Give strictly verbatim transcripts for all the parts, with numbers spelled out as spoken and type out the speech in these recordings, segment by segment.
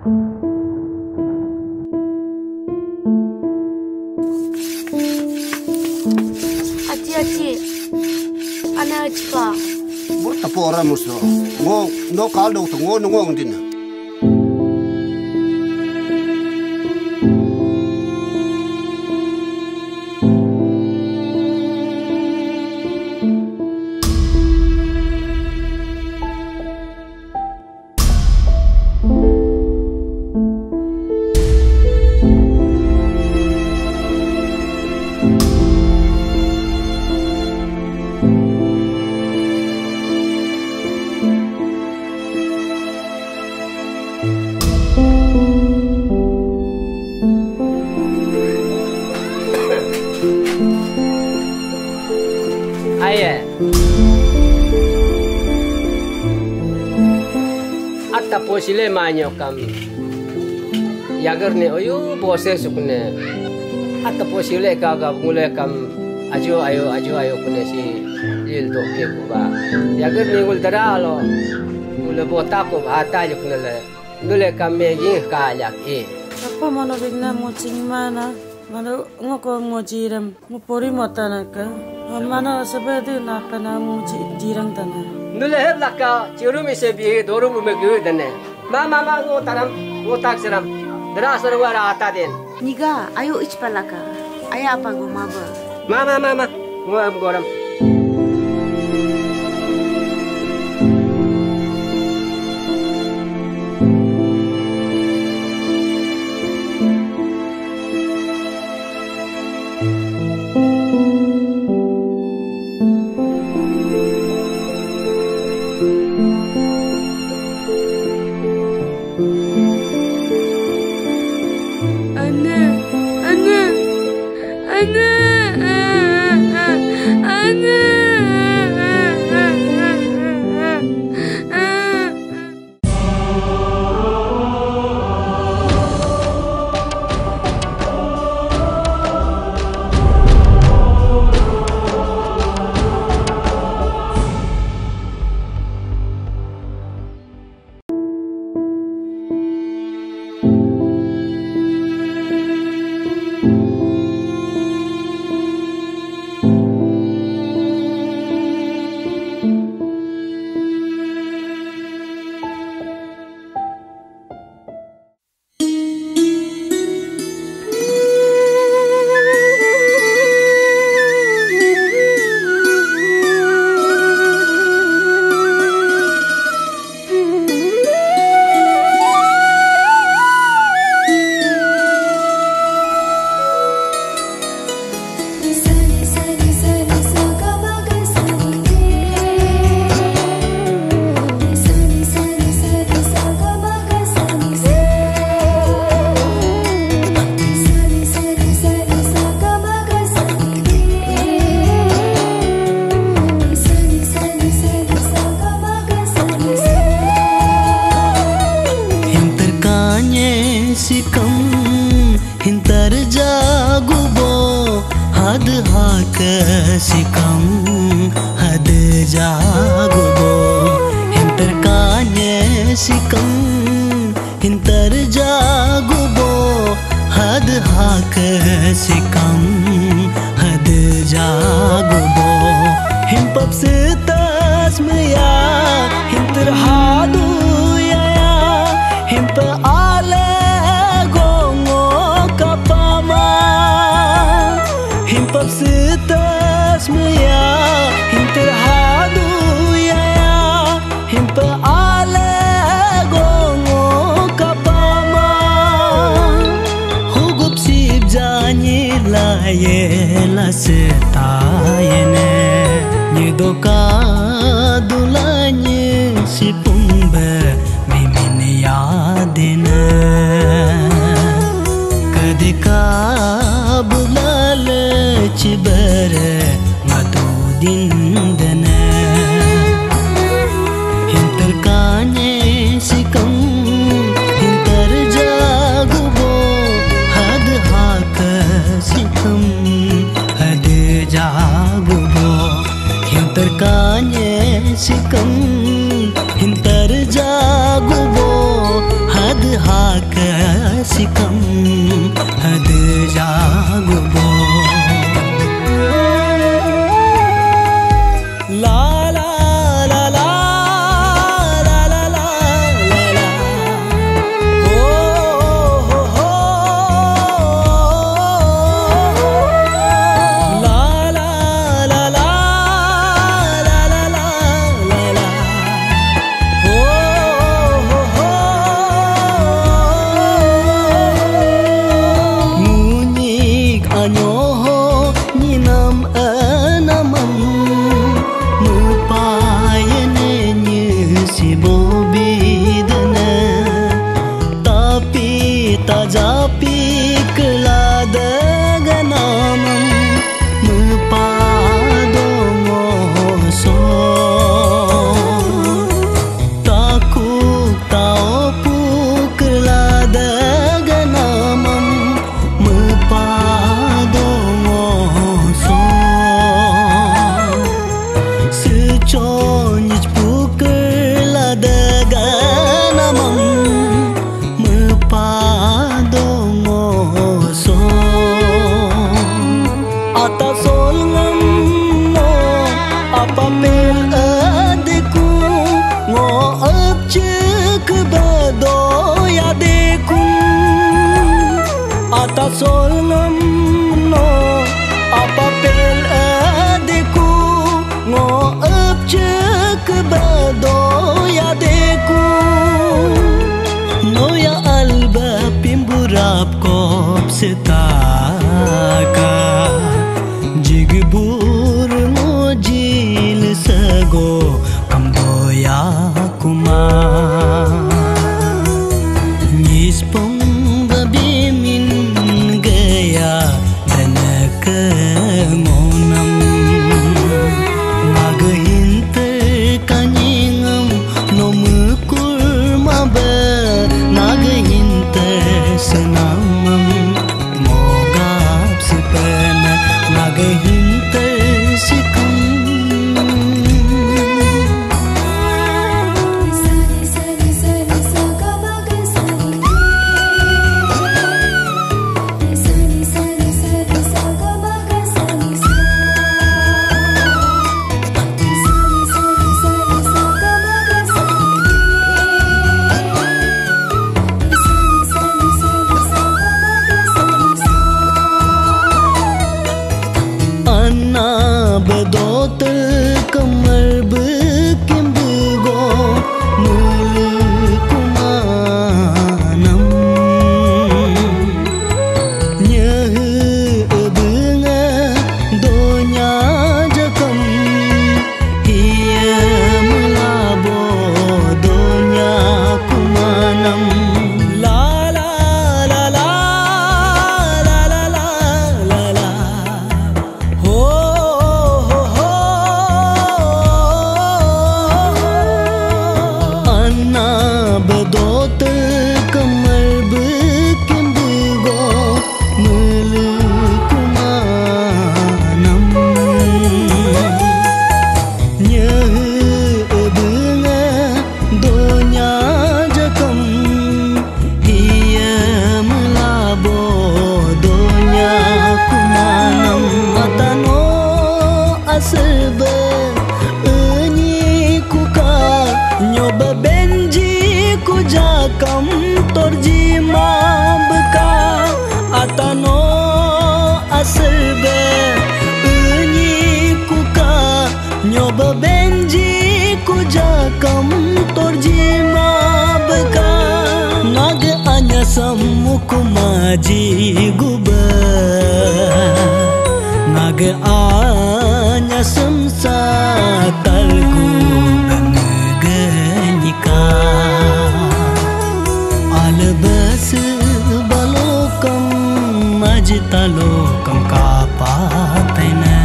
Aci aci, anak acipa. Buat apa orang musuh? Ngong, no kalau tu ngong ngong dina. Atta posile manyo kam yagar ne oyu bose sukne atta posile ka ga mule kam ajo ayo ajo ayo kune si il do ke ba yagar ne gul daralo mule bota ko ata jo kune le mule kam me gi ka yak e apa mano bigna mocing mana mano ngoko ngojiram ngopori motana ka mana sebedu nakana muji jirang tanah nule heb laka chirumi se bi dorum me gu dane ma ma ma ngo taram ngo tak seram dara sarwara ata den Niga, ayo ichpalaka. Aya apa go maba? ma ma ma ma ngo am goram Sikam hintar jagubo had ha sikam hade jago bo la la la la la la la la la oh ho ho la la la la la la la la la oh ho ho munyik anyoho ninam anamam si bobidana tapi tajapi kelada ganamam mepadongo so takuk taupu kelada ganamam mepadongo so seconyit daganamam mepadongo so atasol ngam no apa pel adeku ngo apcek bado ya deku atasol ngam no apa pel adeku ngo apcek bado ya deku noya alba pimburap kop setaka jigbur mojil sago kamboya kuma nispong babimin gaya danaka monam magahinter kanyingam nomukul mabar nagahinter senamam mogap sepena nagahinter sikam bedot kamar bekim bego mulikumanam nyeh benga donya jakam iya melabo donya kumanam la la la la la la la la la bedot kamar bekim bego mulikumanam nyeh benga donya jakam iya melabo donya kumanam atano asba enyi kuka nyoba benji ku jakam torjima beka atano aserbe enyi kuka nyoba benji ku jakam torjima beka nag anya samuk maji guba nag anya samsa talgu gangenika albas balokam majtalokam kapatena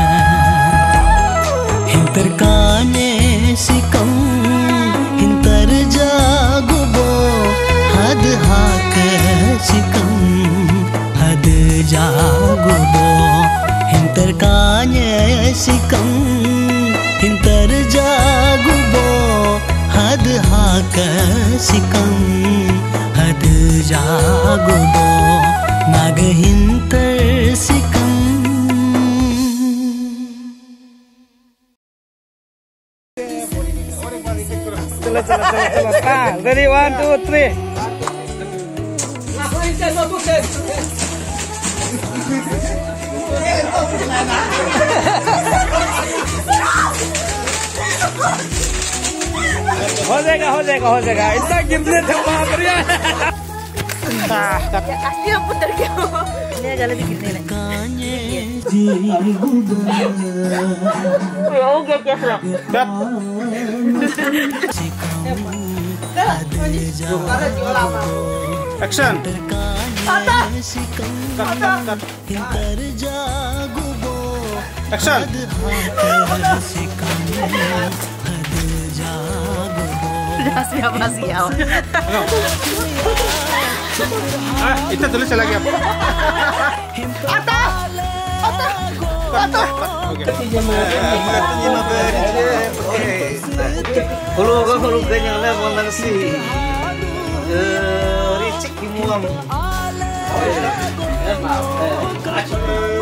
hinterkane sikam hinter jagobo had hak sikam had jagobo hinterkane sikam hinter jagobo had hak haakasikam had jagubo nagahintarsikam. चलो चलो चलो चलो हाँ ready one two three हो जाएगा हो जाएगा हो जाएगा इतना गिरने थप्पा बढ़िया Pasti yang putar kau. Ini agak lebih gini lah. Oh, oke oke lah. Action. Kata. Kata. Action. Sudah siapa siapa. Ah, itu tulis lagi apa? Ata. Ata. Ata. Oke. Kalau kau kalau kenyang lah mau nasi, ricik imuam.